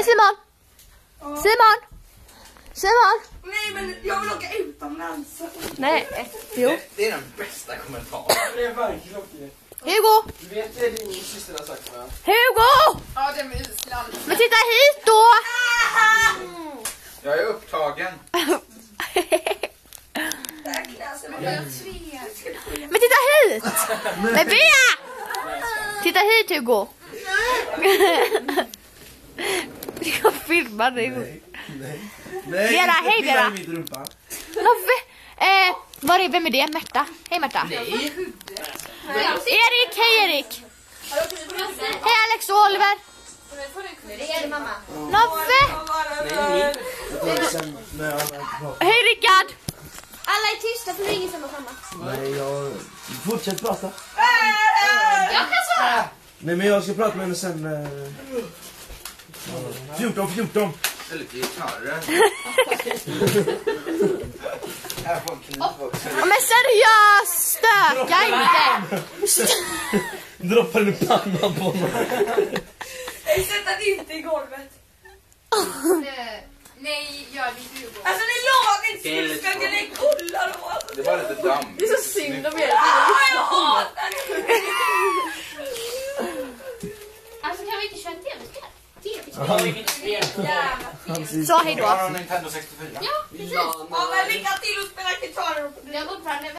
Simon! Simon! Simon! Nej, men jag vill åka utomlands. Nej, jo. Det är den bästa kommentaren. Det är verkligen okej. Hugo! Du vet det din syster har sagt, va? Hugo! Ja, det är med Island. Men titta hit då! Jag är upptagen. Men titta hit! Men Bea! Titta hit Hugo! Jag filmar dig. Nej. Vera, hej Vera! Vem är det? Märta? Hej Märta! Nej. Erik, hej Erik! Hej Alex och Oliver! Det är mamma. Noffe! Hej Rickard! Alla är tysta för det är ingen som har mamma. Nej, jag... Fortsätt prata. Jag kan svara! Nej, men jag ska prata med henne sen... 14. Det är lite gitarrer. Här får en kniv också. Men seriöst, stöka inte! Droppar du pannan på honom? Sätt den inte i golvet. Nej, gör det inte Hugo. Alltså det är lagligt skull, ska inte det kolla då? Det var lite damm. Det är så synd om er. Jag hatar det. Alltså kan vi inte köra tv-spel? Så hej då. Har Nintendo 64? Ja, precis. Ja, men lycka till att spela gitarr.